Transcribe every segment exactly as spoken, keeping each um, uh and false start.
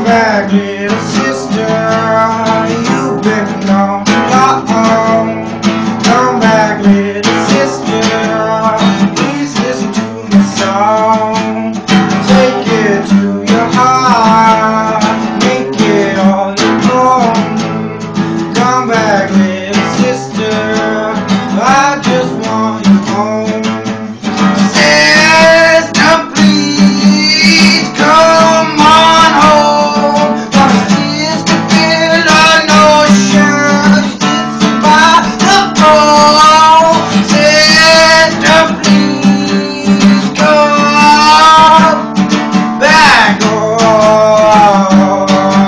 back, little sister, you've been gone too long. Come back, little sister, please listen to my song. Take it to your heart, make it all your own. Come back, little sister, I just want you home. Sister, please come on home. Gonna sister feel a notion. It's by the phone. Sister, please come back home.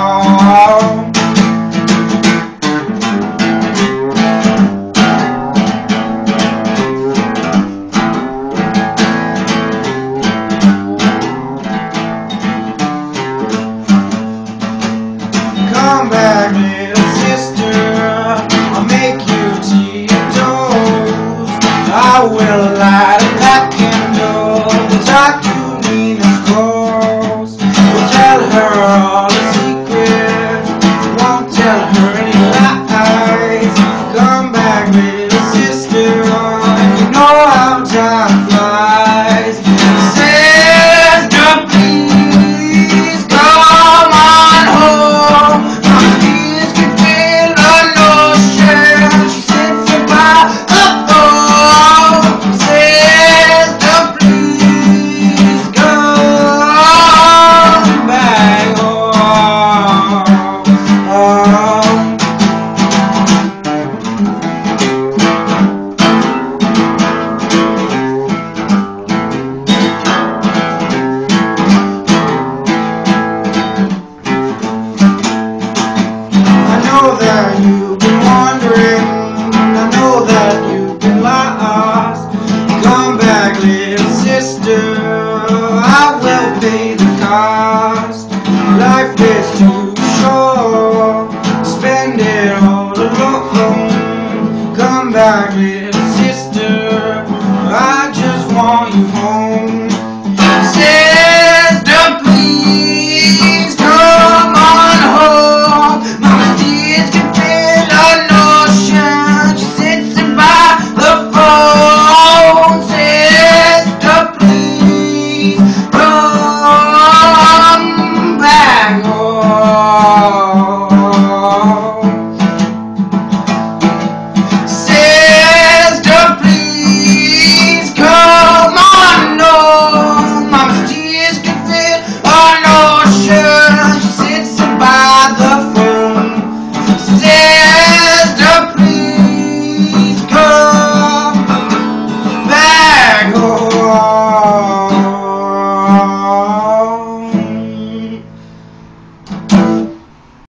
Come back, little sister, I'll make you tea and toast. I will light a black candle, we'll talk to Nina's ghost. We'll tell her all the secrets, won't tell her any lies. Come back, little sister, and you know how time flies. Sister, please come on home. Please can feel a notion. She sits by the phone. Sister, please come back home. I know that you've been wondering, I know that you've been lost. Come back, little sister, I will pay the cost. Life is too short, spend it all